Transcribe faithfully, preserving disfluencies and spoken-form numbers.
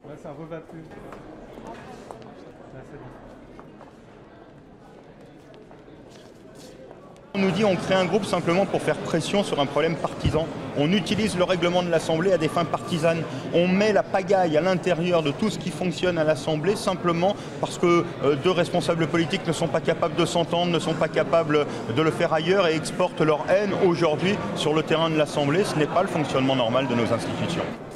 Là, ça ne revient plus. Là, c'est bon. On nous dit on crée un groupe simplement pour faire pression sur un problème partisan. On utilise le règlement de l'Assemblée à des fins partisanes. On met la pagaille à l'intérieur de tout ce qui fonctionne à l'Assemblée simplement parce que euh, deux responsables politiques ne sont pas capables de s'entendre, ne sont pas capables de le faire ailleurs et exportent leur haine aujourd'hui sur le terrain de l'Assemblée. Ce n'est pas le fonctionnement normal de nos institutions.